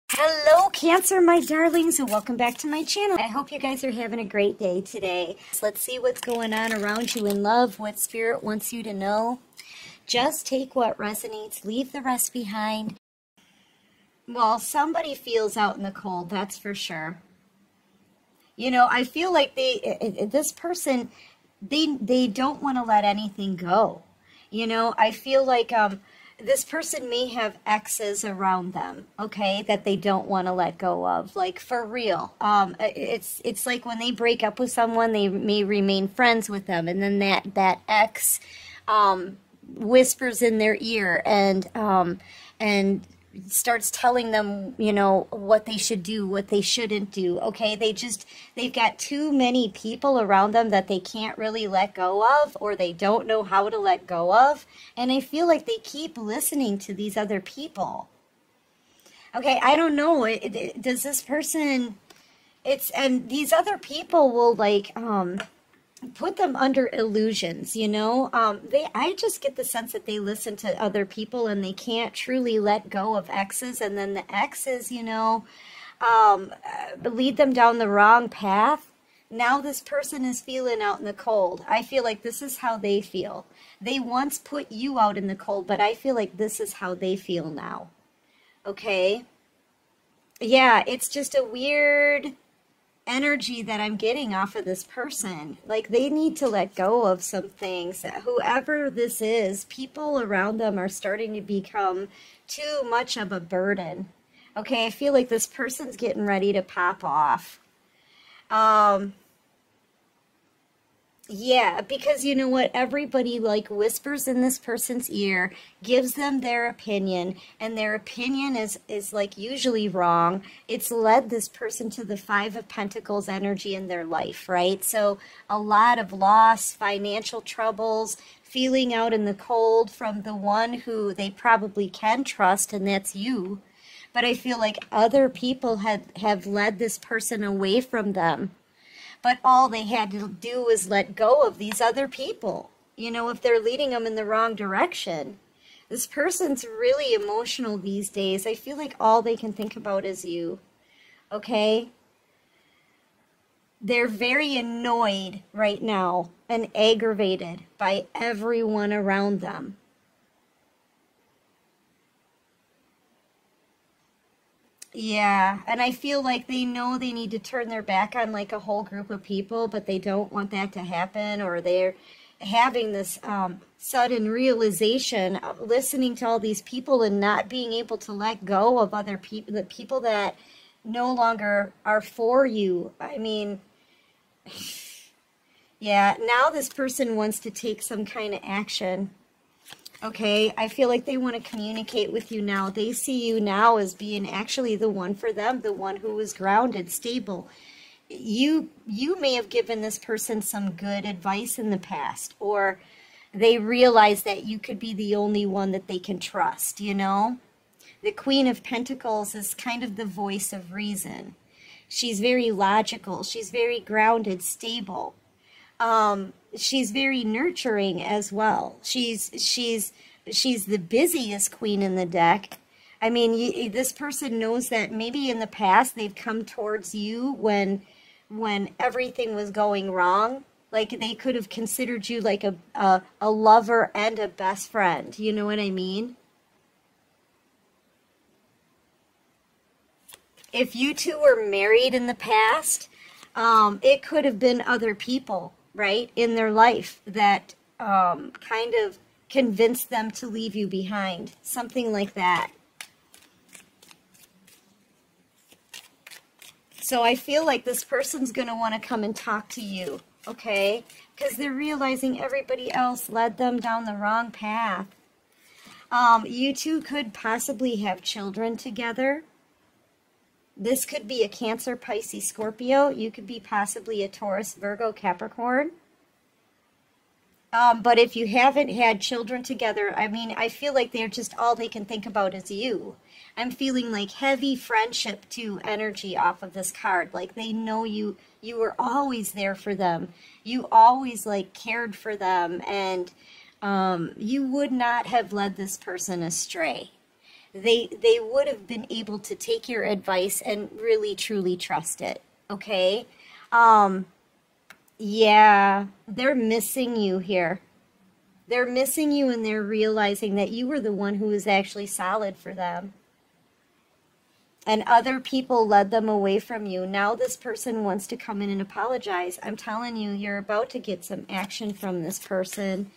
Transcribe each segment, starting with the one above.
Hello, Cancer, my darlings, and welcome back to my channel. I hope you guys are having a great day today. So let's see what's going on around you in love, what Spirit wants you to know. Just take what resonates, leave the rest behind. Well, somebody feels out in the cold, that's for sure. You know, I feel like this person, they don't want to let anything go. You know, I feel like this person may have exes around them, okay, that they don't want to let go of, like for real. It's like when they break up with someone, they may remain friends with them, and then that ex whispers in their ear and starts telling them, you know, what they should do, what they shouldn't do, okay? They've got too many people around them that they can't really let go of, or they don't know how to let go of, and I feel like they keep listening to these other people. Okay, I don't know, does this person, and these other people will like, put them under illusions, you know. I just get the sense that they listen to other people and they can't truly let go of exes, and then the exes, you know, lead them down the wrong path. Now this person is feeling out in the cold. I feel like this is how they feel. They once put you out in the cold, but I feel like this is how they feel now. Okay? Yeah, it's just a weird energy that I'm getting off of this person. Like they need to let go of some things. Whoever this is, people around them are starting to become too much of a burden. Okay, I feel like this person's getting ready to pop off. Yeah, because you know what? Everybody like whispers in this person's ear, gives them their opinion, and their opinion is like usually wrong. It's led this person to the Five of Pentacles energy in their life, right? So a lot of loss, financial troubles, feeling out in the cold from the one who they probably can trust, and that's you. But I feel like other people have led this person away from them. But all they had to do was let go of these other people. You know, if they're leading them in the wrong direction. This person's really emotional these days. I feel like all they can think about is you. Okay? They're very annoyed right now and aggravated by everyone around them. Yeah, and I feel like they know they need to turn their back on like a whole group of people, but they don't want that to happen, or they're having this sudden realization of listening to all these people and not being able to let go of other people, the people that no longer are for you. I mean, yeah, now this person wants to take some kind of action. Okay, I feel like they want to communicate with you now. They see you now as being actually the one for them, the one who was grounded, stable. You may have given this person some good advice in the past, or they realize that you could be the only one that they can trust, you know? The Queen of Pentacles is kind of the voice of reason. She's very logical. She's very grounded, stable. She's very nurturing as well. She's the busiest queen in the deck. I mean, this person knows that maybe in the past they've come towards you when everything was going wrong. Like they could have considered you like a lover and a best friend. You know what I mean? If you two were married in the past, it could have been other people, right, in their life that kind of convinced them to leave you behind. Something like that. So I feel like this person's going to want to come and talk to you, okay? Because they're realizing everybody else led them down the wrong path. You two could possibly have children together. This could be a Cancer, Pisces, Scorpio. You could be possibly a Taurus, Virgo, Capricorn. But if you haven't had children together, I mean, I feel like they're just all they can think about is you. I'm feeling like heavy friendship to energy off of this card. Like they know you were always there for them. You always like cared for them, and you would not have led this person astray. they would have been able to take your advice and really truly trust it. Okay? Yeah, they're missing you here. They're missing you, and they're realizing that you were the one who was actually solid for them. And other people led them away from you. Now this person wants to come in and apologize. I'm telling you, you're about to get some action from this person.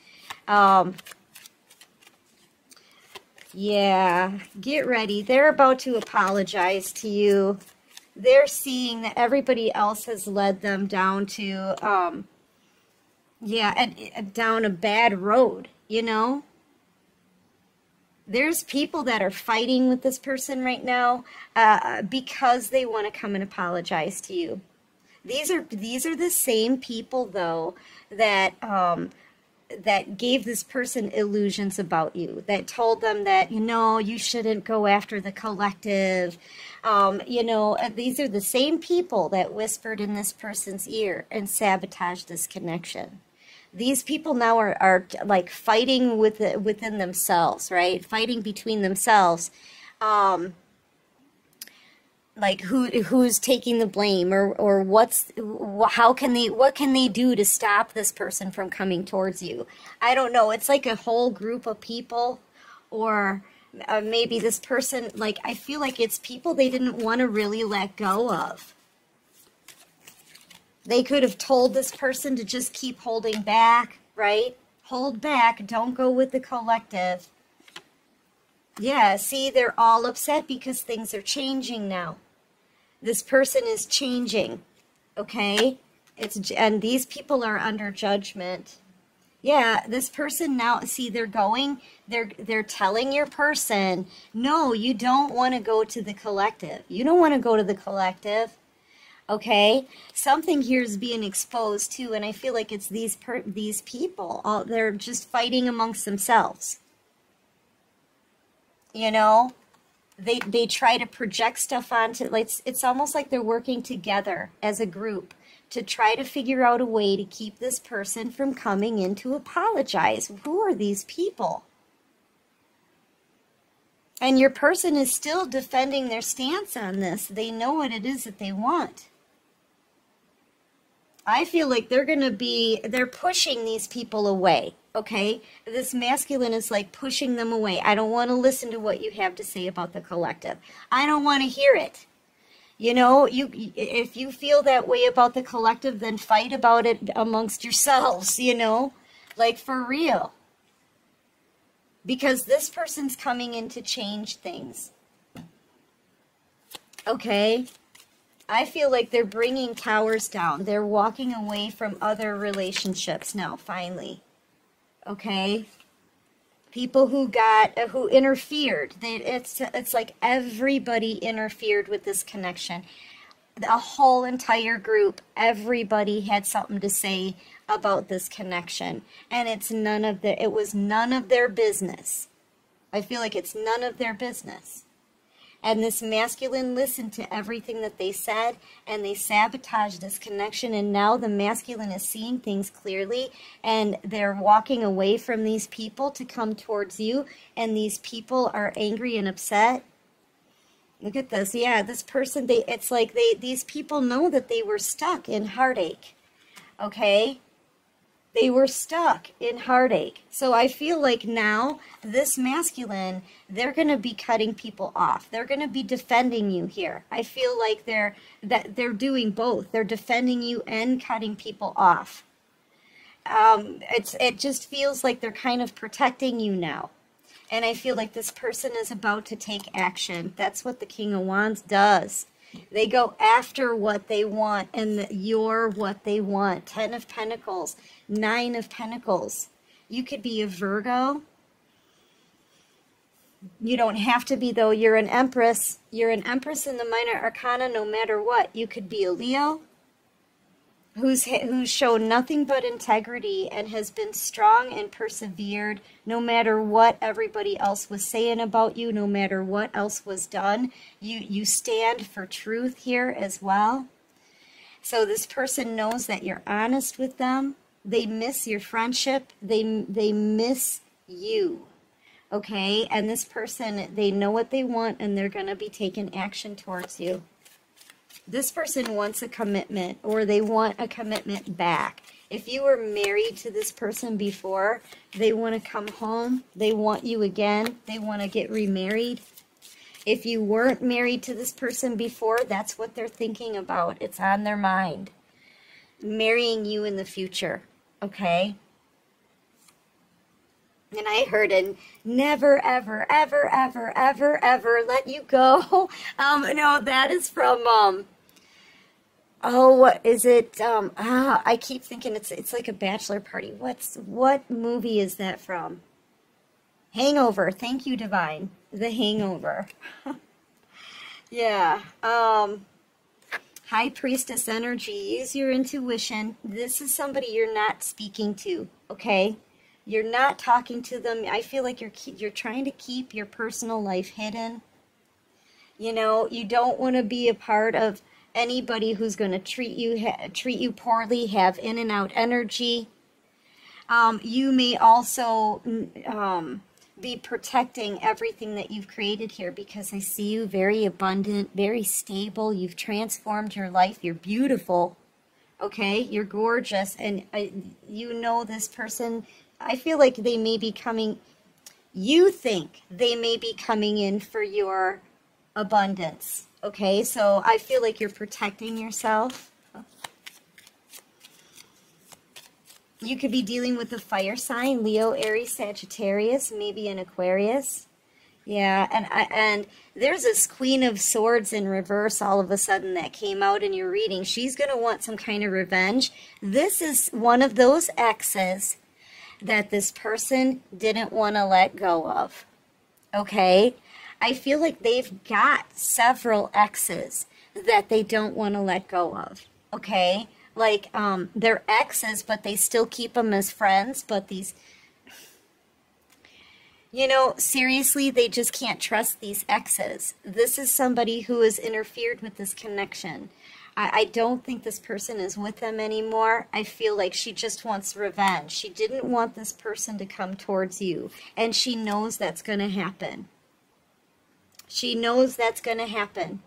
Yeah, get ready. They're about to apologize to you. They're seeing that everybody else has led them down to, down a bad road, you know? There's people that are fighting with this person right now because they want to come and apologize to you. These are the same people, though, that that gave this person illusions about you, that told them that, you know, you shouldn't go after the collective. You know, these are the same people that whispered in this person's ear and sabotaged this connection. These people now are like fighting within themselves, right? Fighting between themselves. Like who's taking the blame, or what can they do to stop this person from coming towards you? I don't know. It's like a whole group of people, or maybe this person, like, I feel like it's people they didn't want to really let go of. They could have told this person to just keep holding back, right? Hold back. Don't go with the collective. Yeah, see, they're all upset because things are changing now. This person is changing, okay? And these people are under judgment. Yeah, this person now, see, they're telling your person, no, you don't want to go to the collective. You don't want to go to the collective. Okay, something here is being exposed too, and I feel like it's these people. They're just fighting amongst themselves. You know, they try to project stuff onto, like, it's almost like they're working together as a group to try to figure out a way to keep this person from coming in to apologize. Who are these people? And your person is still defending their stance on this. They know what it is that they want. I feel like they're pushing these people away, okay? This masculine is like pushing them away. I don't want to listen to what you have to say about the collective. I don't want to hear it. You know, if you feel that way about the collective, then fight about it amongst yourselves, you know? Like, for real. Because this person's coming in to change things. Okay? I feel like they're bringing towers down. They're walking away from other relationships now, finally. Okay? People who interfered. It's like everybody interfered with this connection. The whole entire group, everybody had something to say about this connection. And it was none of their business. I feel like it's none of their business. And this masculine listened to everything that they said, and they sabotaged this connection, and now the masculine is seeing things clearly, and they're walking away from these people to come towards you, and these people are angry and upset. Look at this. Yeah, this person, it's like these people know that they were stuck in heartache. Okay? They were stuck in heartache. So I feel like now, this masculine, they're going to be cutting people off. They're going to be defending you here. I feel like they're doing both. They're defending you and cutting people off. It just feels like they're kind of protecting you now. And I feel like this person is about to take action. That's what the King of Wands does. They go after what they want, and you're what they want. 10 of Pentacles, 9 of Pentacles. You could be a Virgo. You don't have to be, though. You're an Empress. You're an Empress in the Minor Arcana no matter what. You could be a Leo who's shown nothing but integrity and has been strong and persevered no matter what everybody else was saying about you, no matter what else was done. You stand for truth here as well. So this person knows that you're honest with them. They miss your friendship. They miss you. Okay? And this person, they know what they want and they're going to be taking action towards you. This person wants a commitment, or they want a commitment back. If you were married to this person before, they want to come home. They want you again. They want to get remarried. If you weren't married to this person before, that's what they're thinking about. It's on their mind. Marrying you in the future, okay? And I heard it, never, ever, ever, ever, ever, ever let you go. No, that is from, oh, what is it? I keep thinking it's like a bachelor party. What movie is that from? Hangover. Thank you, Divine. The Hangover. Yeah. High Priestess energy. Use your intuition. This is somebody you're not speaking to, okay? You're not talking to them. I feel like you're trying to keep your personal life hidden. You know, you don't want to be a part of anybody who's going to treat you poorly, have in and out energy. You may also be protecting everything that you've created here, because I see you very abundant, very stable. You've transformed your life. You're beautiful. Okay? You're gorgeous. And you know this person, I feel like they may be coming, you think they may be coming in for your abundance. Okay? So I feel like you're protecting yourself. You could be dealing with a fire sign, Leo, Aries, Sagittarius, maybe an Aquarius. Yeah, and there's this Queen of Swords in reverse all of a sudden that came out in your reading. She's going to want some kind of revenge. This is one of those exes that this person didn't want to let go of. Okay? I feel like they've got several exes that they don't want to let go of. Okay? Like, they're exes, but they still keep them as friends, but these, you know, seriously, they just can't trust these exes. This is somebody who has interfered with this connection. I don't think this person is with them anymore. I feel like she just wants revenge. She didn't want this person to come towards you, and she knows that's going to happen. She knows that's going to happen.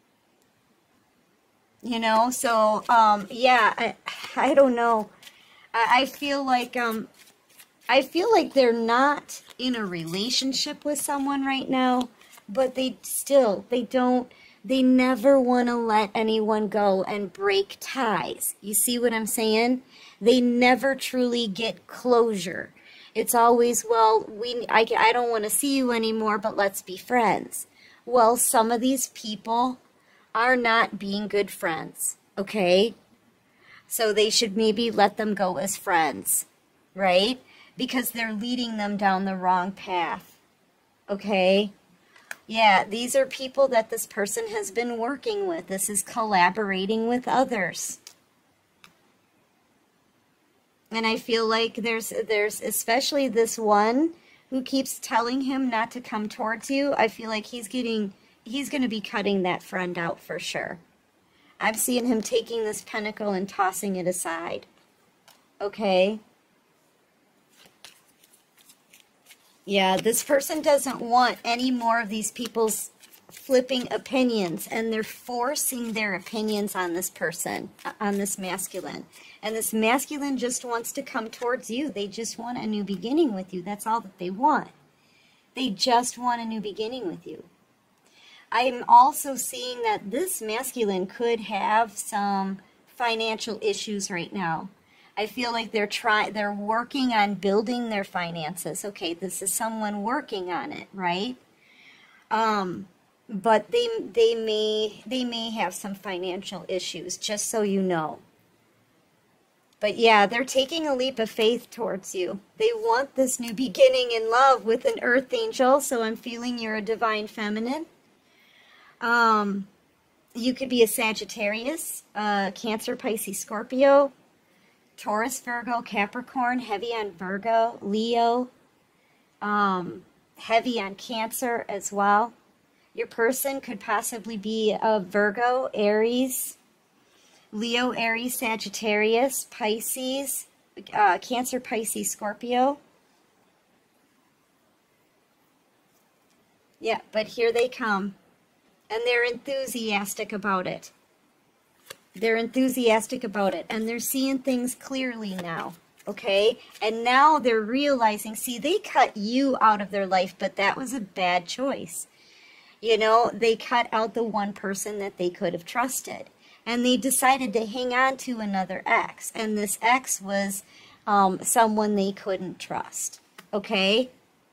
You know, so, yeah, I don't know. I feel like they're not in a relationship with someone right now, but they never want to let anyone go and break ties. You see what I'm saying? They never truly get closure. It's always, well, I don't want to see you anymore, but let's be friends. Well, some of these people are not being good friends, okay? So they should maybe let them go as friends, right? Because they're leading them down the wrong path, okay? Yeah, these are people that this person has been working with. This is collaborating with others. And I feel like there's especially this one who keeps telling him not to come towards you. I feel like he's going to be cutting that friend out for sure. I'm seeing him taking this pentacle and tossing it aside. Okay? Yeah, this person doesn't want any more of these people's flipping opinions, and they're forcing their opinions on this person, on this masculine. And this masculine just wants to come towards you. They just want a new beginning with you. That's all that they want. They just want a new beginning with you. I'm also seeing that this masculine could have some financial issues right now. I feel like they're working on building their finances. Okay, this is someone working on it, right? But they may have some financial issues, just so you know. But yeah, they're taking a leap of faith towards you. They want this new beginning in love with an earth angel, so I'm feeling you're a divine feminine. You could be a Sagittarius, Cancer, Pisces, Scorpio, Taurus, Virgo, Capricorn, heavy on Virgo, Leo, heavy on Cancer as well. Your person could possibly be a Virgo, Aries, Leo, Aries, Sagittarius, Pisces, Cancer, Pisces, Scorpio. Yeah, but here they come. And they're enthusiastic about it. They're enthusiastic about it. And they're seeing things clearly now. Okay? And now they're realizing, see, they cut you out of their life, but that was a bad choice. You know, they cut out the one person that they could have trusted. And they decided to hang on to another ex. And this ex was someone they couldn't trust. Okay?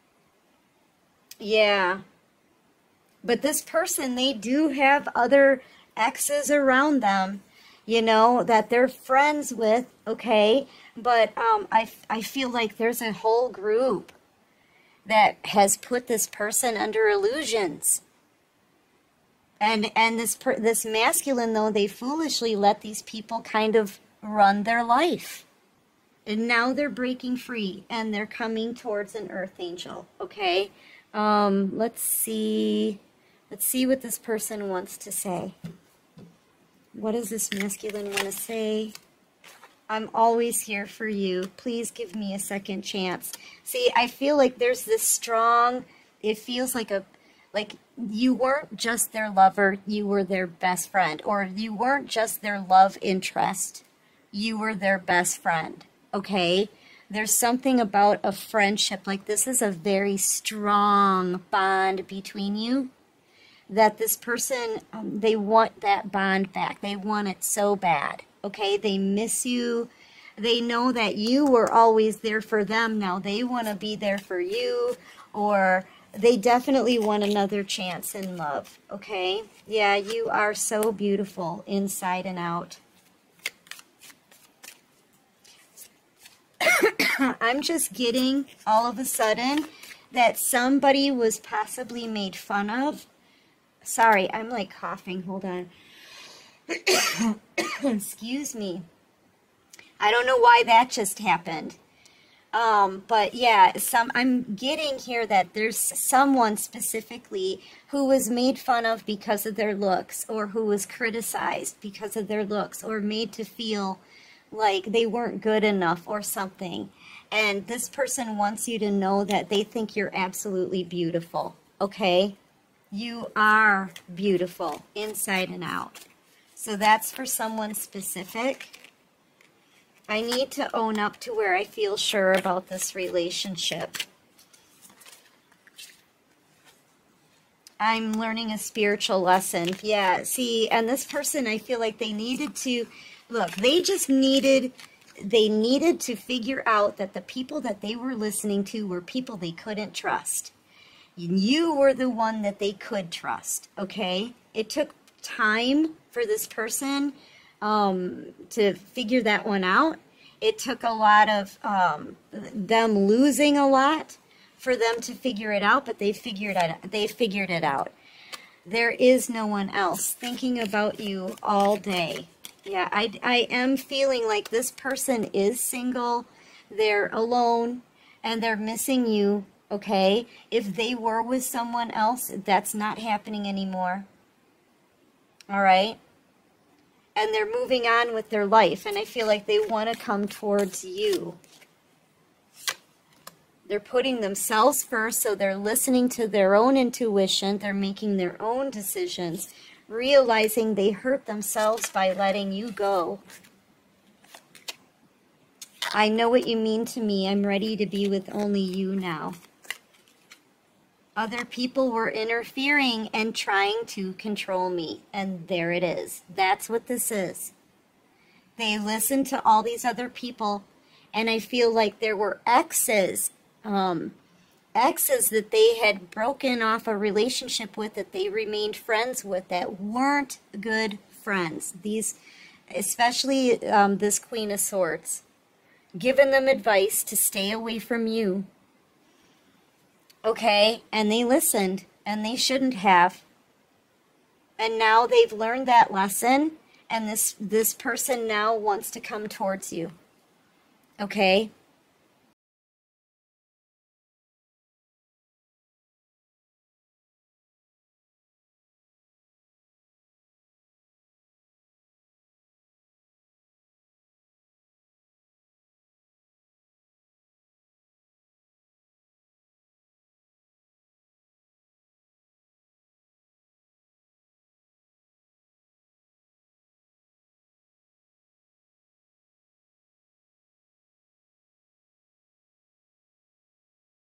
Yeah. But this person, they do have other exes around them, you know, that they're friends with, okay? But I feel like there's a whole group that has put this person under illusions. And this masculine, though, they foolishly let these people kind of run their life. And now they're breaking free, and they're coming towards an earth angel, okay? Let's see what this person wants to say. What does this masculine want to say? I'm always here for you. Please give me a second chance. See, I feel like there's this strong, it feels like you weren't just their lover, you were their best friend. Or you weren't just their love interest, you were their best friend, okay? There's something about a friendship, like this is a very strong bond between you, that this person, they want that bond back. They want it so bad, okay? They miss you. They know that you were always there for them. Now they want to be there for you, or they definitely want another chance in love, okay? Yeah, you are so beautiful inside and out. I'm just getting all of a sudden that somebody was possibly made fun of. Sorry, I'm like coughing. Hold on. Excuse me. I don't know why that just happened. But yeah, I'm getting here that there's someone specifically who was made fun of because of their looks, or who was criticized because of their looks, or made to feel like they weren't good enough or something. And this person wants you to know that they think you're absolutely beautiful, okay? You are beautiful inside and out. So that's for someone specific. I need to own up to where I feel sure about this relationship. I'm learning a spiritual lesson. Yeah, see, and this person, I feel like they needed to, look, they needed to figure out that the people that they were listening to were people they couldn't trust. You were the one that they could trust, okay? It took time for this person to figure that one out. It took a lot of them losing a lot for them to figure it out, but they figured it out. There is no one else thinking about you all day. Yeah, I am feeling like this person is single, they're alone, and they're missing you, okay? If they were with someone else, that's not happening anymore. All right? And they're moving on with their life, and I feel like they want to come towards you. They're putting themselves first, so they're listening to their own intuition. They're making their own decisions, realizing they hurt themselves by letting you go. I know what you mean to me. I'm ready to be with only you now. Other people were interfering and trying to control me. And there it is. That's what this is. They listened to all these other people, and I feel like there were exes that they had broken off a relationship with, that they remained friends with, that weren't good friends. These, especially this Queen of Swords, giving them advice to stay away from you. Okay, and they listened, and they shouldn't have. And now they've learned that lesson, and this person now wants to come towards you. Okay,